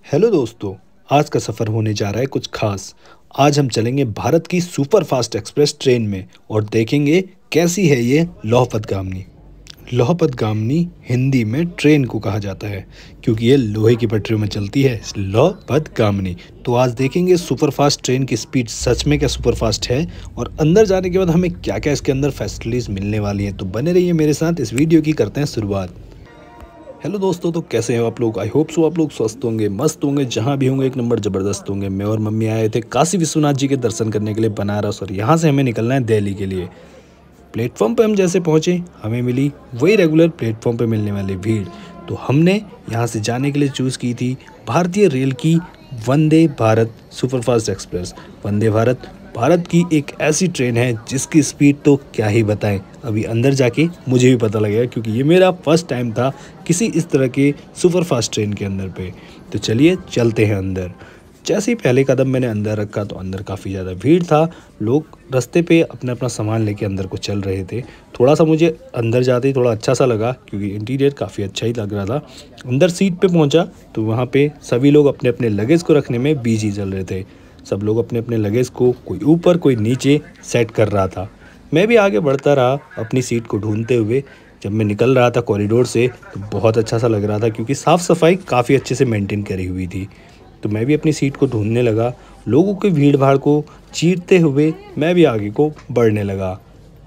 Hello दोस्तों। आज का सफ़र होने जा रहा है कुछ खास। आज हम चलेंगे भारत की सुपर फास्ट एक्सप्रेस ट्रेन में और देखेंगे कैसी है ये लौह पथगामिनी। लौह पथगामिनी हिंदी में ट्रेन को कहा जाता है क्योंकि ये लोहे की पटरियों में चलती है, इसलिए लौह पथगामिनी। तो आज देखेंगे सुपर फास्ट ट्रेन की स्पीड सच में क्या सुपर फास्ट है और अंदर जाने के बाद हमें क्या क्या इसके अंदर फैसिलिटीज़ मिलने वाली हैं। तो बने रहिए मेरे साथ, इस वीडियो की करते हैं शुरुआत। हेलो दोस्तों, तो कैसे हो आप लोग? आई होप सो आप लोग स्वस्थ होंगे, मस्त होंगे, जहाँ भी होंगे एक नंबर ज़बरदस्त होंगे। मैं और मम्मी आए थे काशी विश्वनाथ जी के दर्शन करने के लिए बनारस, और यहाँ से हमें निकलना है दिल्ली के लिए। प्लेटफॉर्म पे हम जैसे पहुँचे हमें मिली वही रेगुलर प्लेटफॉर्म पे मिलने वाली भीड़। तो हमने यहाँ से जाने के लिए चूज़ की थी भारतीय रेल की वंदे भारत सुपरफास्ट एक्सप्रेस। वंदे भारत भारत की एक ऐसी ट्रेन है जिसकी स्पीड तो क्या ही बताएं। अभी अंदर जाके मुझे भी पता लगेगा क्योंकि ये मेरा फर्स्ट टाइम था किसी इस तरह के सुपरफास्ट ट्रेन के अंदर पे। तो चलिए चलते हैं अंदर। जैसे ही पहले कदम मैंने अंदर रखा तो अंदर काफ़ी ज़्यादा भीड़ था। लोग रास्ते पे अपना अपना सामान लेके अंदर को चल रहे थे। थोड़ा सा मुझे अंदर जाते ही थोड़ा अच्छा सा लगा क्योंकि इंटीरियर काफ़ी अच्छा ही लग रहा था। अंदर सीट पे पहुंचा तो वहाँ पे सभी लोग अपने अपने लगेज को रखने में बिजी चल रहे थे। सब लोग अपने अपने लगेज को कोई ऊपर कोई नीचे सेट कर रहा था। मैं भी आगे बढ़ता रहा अपनी सीट को ढूंढते हुए। जब मैं निकल रहा था कॉरिडोर से तो बहुत अच्छा सा लग रहा था क्योंकि साफ़ सफाई काफ़ी अच्छे से मेंटेन करी हुई थी। तो मैं भी अपनी सीट को ढूंढने लगा। लोगों की भीड़ भाड़ को चीरते हुए मैं भी आगे को बढ़ने लगा।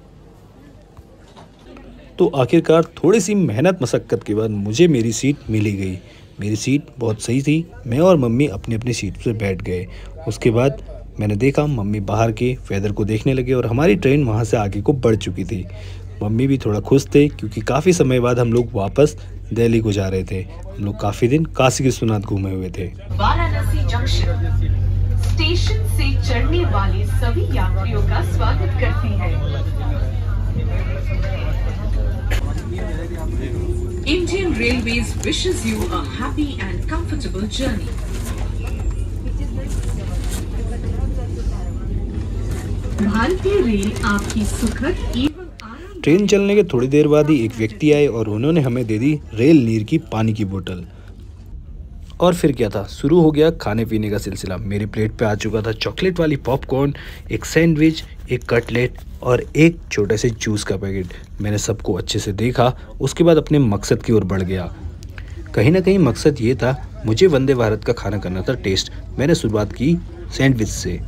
तो आखिरकार थोड़ी सी मेहनत मशक्क़त के बाद मुझे मेरी सीट मिली गई। मेरी सीट बहुत सही थी। मैं और मम्मी अपनी अपनी सीट पर बैठ गए। उसके बाद मैंने देखा मम्मी बाहर के वेदर को देखने लगे और हमारी ट्रेन वहाँ से आगे को बढ़ चुकी थी। मम्मी भी थोड़ा खुश थे क्योंकि काफ़ी समय बाद हम लोग वापस दिल्ली को जा रहे थे। हम लोग काफ़ी दिन काशी विश्वनाथ घूमे हुए थे। वाराणसी जंक्शन स्टेशन से चढ़ने वाले सभी यात्रियों का स्वागत करती है। Indian Railways wishes you a happy and comfortable journey. भारतीय रेल आपकी सुखद एवं ट्रेन चलने के थोड़ी देर बाद ही एक व्यक्ति आए और उन्होंने हमें दे दी रेल नीर की पानी की बोतल। और फिर क्या था, शुरू हो गया खाने पीने का सिलसिला। मेरी प्लेट पे आ चुका था चॉकलेट वाली पॉपकॉर्न, एक सैंडविच, एक कटलेट और एक छोटे से जूस का पैकेट। मैंने सबको अच्छे से देखा, उसके बाद अपने मकसद की ओर बढ़ गया। कहीं ना कहीं मकसद ये था, मुझे वंदे भारत का खाना करना था टेस्ट। मैंने शुरुआत की सैंडविच से।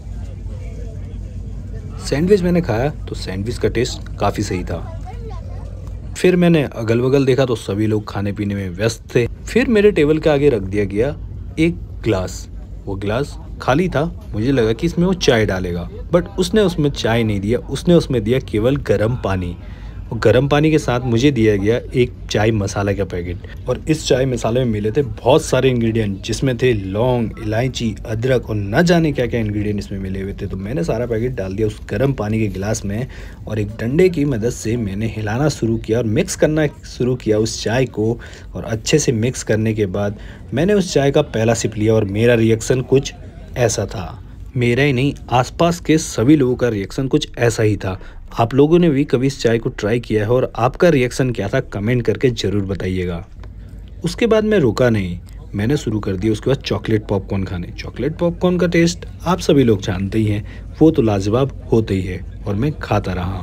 सैंडविच मैंने खाया तो सैंडविच का टेस्ट काफ़ी सही था। फिर मैंने अगल बगल देखा तो सभी लोग खाने पीने में व्यस्त थे। फिर मेरे टेबल के आगे रख दिया गया एक ग्लास। वो ग्लास खाली था। मुझे लगा कि इसमें वो चाय डालेगा, बट उसने उसमें चाय नहीं दिया, उसने उसमें दिया केवल गर्म पानी। और गर्म पानी के साथ मुझे दिया गया एक चाय मसाला का पैकेट। और इस चाय मसाले में मिले थे बहुत सारे इंग्रेडिएंट, जिसमें थे लौंग, इलायची, अदरक और न जाने क्या क्या इंग्रेडिएंट इसमें मिले हुए थे। तो मैंने सारा पैकेट डाल दिया उस गर्म पानी के गिलास में और एक डंडे की मदद से मैंने हिलाना शुरू किया और मिक्स करना शुरू किया उस चाय को। और अच्छे से मिक्स करने के बाद मैंने उस चाय का पहला सिप लिया और मेरा रिएक्शन कुछ ऐसा था। मेरा ही नहीं, आसपास के सभी लोगों का रिएक्शन कुछ ऐसा ही था। आप लोगों ने भी कभी इस चाय को ट्राई किया है और आपका रिएक्शन क्या था कमेंट करके ज़रूर बताइएगा। उसके बाद मैं रुका नहीं, मैंने शुरू कर दिया उसके बाद चॉकलेट पॉपकॉर्न खाने। चॉकलेट पॉपकॉर्न का टेस्ट आप सभी लोग जानते ही हैं, वो तो लाजवाब होते ही है और मैं खाता रहा।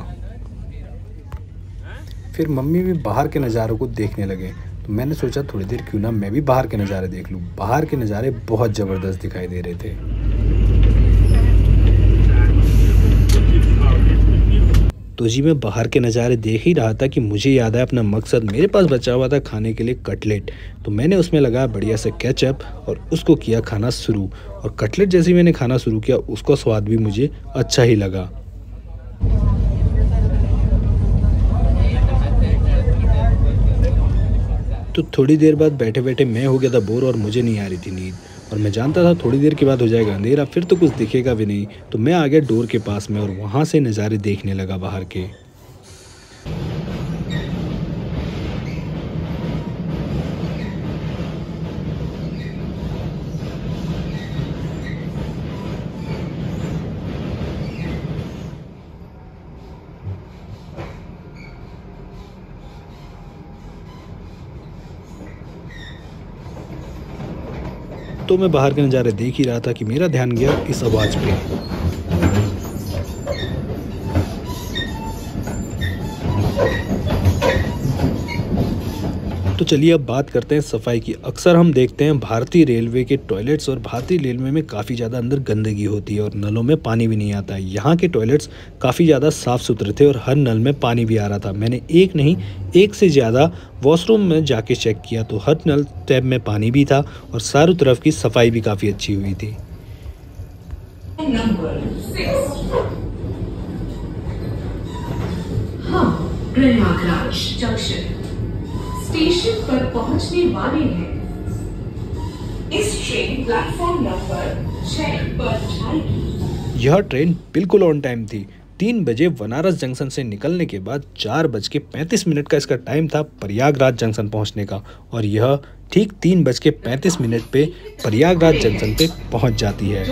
फिर मम्मी भी बाहर के नज़ारों को देखने लगे तो मैंने सोचा थोड़ी देर क्यों ना मैं भी बाहर के नज़ारे देख लूँ। बाहर के नज़ारे बहुत ज़बरदस्त दिखाई दे रहे थे। तो जी मैं बाहर के नज़ारे देख ही रहा था कि मुझे याद आया अपना मकसद। मेरे पास बचा हुआ था खाने के लिए कटलेट, तो मैंने उसमें लगाया बढ़िया से केचप और उसको किया खाना शुरू। और कटलेट जैसे ही मैंने खाना शुरू किया उसका स्वाद भी मुझे अच्छा ही लगा। तो थोड़ी देर बाद बैठे बैठे मैं हो गया था बोर और मुझे नहीं आ रही थी नींद। और मैं जानता था थोड़ी देर के बाद हो जाएगा अंधेरा, फिर तो कुछ दिखेगा भी नहीं। तो मैं आ गया डोर के पास में और वहाँ से नज़ारे देखने लगा बाहर के। तो मैं बाहर के नज़ारे देख ही रहा था कि मेरा ध्यान गया इस आवाज़ पे। तो चलिए अब बात करते हैं सफाई की। अक्सर हम देखते हैं भारतीय रेलवे के टॉयलेट्स और भारतीय रेलवे में काफ़ी ज़्यादा अंदर गंदगी होती है और नलों में पानी भी नहीं आता है। यहाँ के टॉयलेट्स काफ़ी ज़्यादा साफ़ सुथरे थे और हर नल में पानी भी आ रहा था। मैंने एक नहीं, एक से ज़्यादा वॉशरूम में जाके चेक किया तो हर नल टैब में पानी भी था और चारों तरफ की सफाई भी काफ़ी अच्छी हुई थी। प्रयागराज जंक्शन स्टेशन पर पहुंचने वाले हैं। इस ट्रेन प्लेटफॉर्म नंबर 6 पर जाएगी। यह ट्रेन बिल्कुल ऑन टाइम थी। 3 बजे बनारस जंक्शन से निकलने के बाद 4:35 का इसका टाइम था प्रयागराज जंक्शन पहुंचने का और यह ठीक 3:35 पे प्रयागराज जंक्शन पे पहुंच जाती है।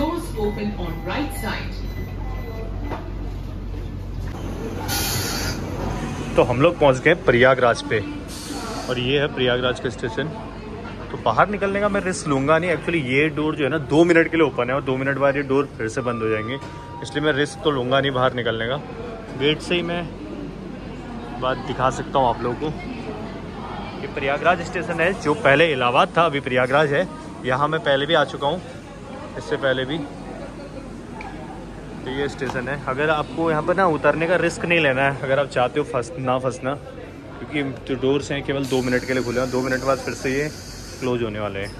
तो हम लोग पहुंच गए प्रयागराज पे और ये है प्रयागराज का स्टेशन। तो बाहर निकलने का मैं रिस्क लूँगा नहीं। एक्चुअली ये डोर जो है ना 2 मिनट के लिए ओपन है और 2 मिनट बाद ये डोर फिर से बंद हो जाएंगे, इसलिए मैं रिस्क तो लूँगा नहीं बाहर निकलने का। गेट से ही मैं बात दिखा सकता हूँ आप लोगों को। ये प्रयागराज स्टेशन है जो पहले इलाहाबाद था, अभी प्रयागराज है। यहाँ मैं पहले भी आ चुका हूँ, इससे पहले भी। तो ये स्टेशन है। अगर आपको यहाँ पर ना उतरने का रिस्क नहीं लेना है, अगर आप चाहते हो फंसना, क्योंकि जो डोर्स हैं केवल 2 मिनट के लिए खुले हैं, 2 मिनट बाद फिर से ये क्लोज होने वाले हैं।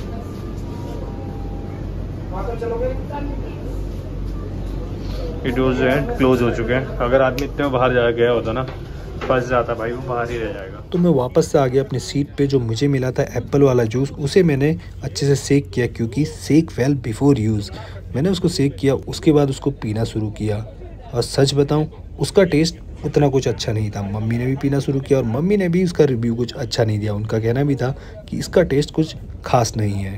ये डोर्स जो हैं क्लोज हो चुके हैं। अगर आदमी इतने बाहर जा गया होता ना, फंस जाता भाई, वो बाहर ही रह जाएगा। तो मैं वापस से आ गया अपनी सीट पे। जो मुझे मिला था एप्पल वाला जूस, उसे मैंने अच्छे से सेक किया, क्योंकि सेक वेल बिफोर यूज़। मैंने उसको सेक किया, उसके बाद उसको पीना शुरू किया और सच बताऊं उसका टेस्ट उतना कुछ अच्छा नहीं था। मम्मी ने भी पीना शुरू किया और मम्मी ने भी इसका रिव्यू कुछ अच्छा नहीं दिया। उनका कहना भी था कि इसका टेस्ट कुछ खास नहीं है।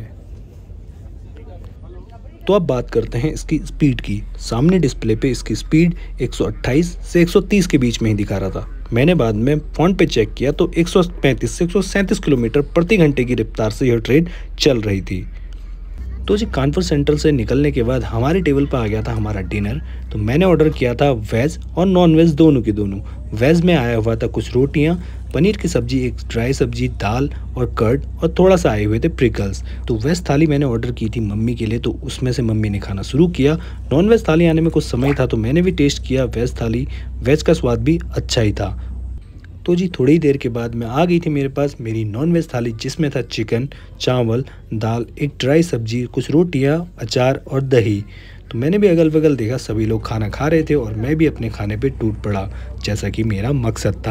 तो अब बात करते हैं इसकी स्पीड की। सामने डिस्प्ले पे इसकी स्पीड 128 से 130 के बीच में ही दिखा रहा था। मैंने बाद में फ़ोन पे चेक किया तो 135 से 137 किलोमीटर प्रति घंटे की रफ्तार से यह ट्रेन चल रही थी। तो जी कानपुर सेंट्रल से निकलने के बाद हमारे टेबल पर आ गया था हमारा डिनर। तो मैंने ऑर्डर किया था वेज और नॉन वेज दोनों के दोनों। वेज में आया हुआ था कुछ रोटियां, पनीर की सब्जी, एक ड्राई सब्जी, दाल और कर्ड और थोड़ा सा आए हुए थे प्रिकल्स। तो वेज थाली मैंने ऑर्डर की थी मम्मी के लिए, तो उसमें से मम्मी ने खाना शुरू किया। नॉन वेज थाली आने में कुछ समय था तो मैंने भी टेस्ट किया वेज थाली। वेज का स्वाद भी अच्छा ही था। तो जी थोड़ी देर के बाद में आ गई थी मेरे पास मेरी नॉन वेज थाली, जिसमें था चिकन, चावल, दाल, एक ड्राई सब्जी, कुछ रोटियां, अचार और दही। तो मैंने भी अगल बगल देखा, सभी लोग खाना खा रहे थे और मैं भी अपने खाने पे टूट पड़ा, जैसा कि मेरा मकसद था।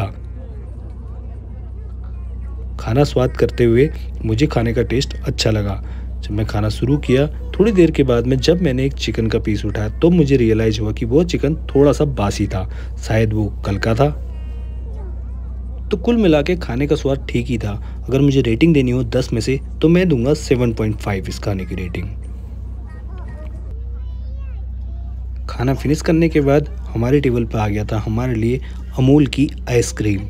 खाना स्वाद करते हुए मुझे खाने का टेस्ट अच्छा लगा। जब मैं खाना शुरू किया, थोड़ी देर के बाद में जब मैंने एक चिकन का पीस उठाया तो मुझे रियलाइज़ हुआ कि वो चिकन थोड़ा सा बासी था, शायद वो कल का था। तो कुल मिला के खाने का स्वाद ठीक ही था। अगर मुझे रेटिंग देनी हो 10 में से तो मैं दूंगा 7.5 इस खाने की रेटिंग। खाना फिनिश करने के बाद हमारे टेबल पर आ गया था हमारे लिए अमूल की आइसक्रीम।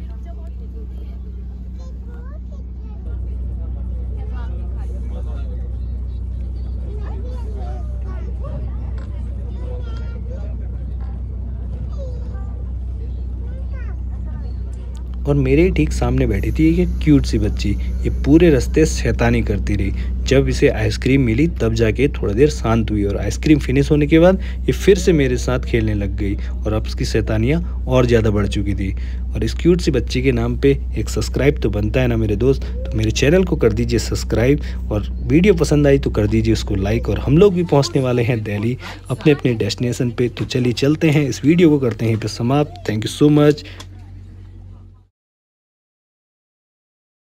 और मेरे ठीक सामने बैठी थी एक क्यूट सी बच्ची। ये पूरे रास्ते शैतानी करती रही। जब इसे आइसक्रीम मिली तब जाके थोड़ा देर शांत हुई और आइसक्रीम फिनिश होने के बाद ये फिर से मेरे साथ खेलने लग गई और अब उसकी शैतानियाँ और ज़्यादा बढ़ चुकी थी। और इस क्यूट सी बच्ची के नाम पे एक सब्सक्राइब तो बनता है ना मेरे दोस्त। तो मेरे चैनल को कर दीजिए सब्सक्राइब और वीडियो पसंद आई तो कर दीजिए उसको लाइक। और हम लोग भी पहुँचने वाले हैं दिल्ली अपने अपने डेस्टिनेशन पे। तो चलिए चलते हैं, इस वीडियो को करते हैं पे समाप्त। Thank you so much.